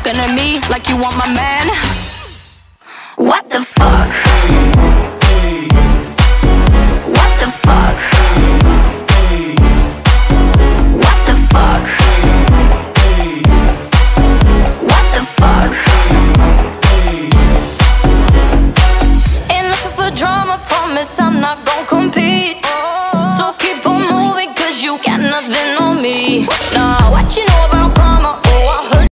looking at me like you want my man. What the fuck? What the fuck? What the fuck? What the fuck? Ain't looking for drama, promise I'm not gon' compete.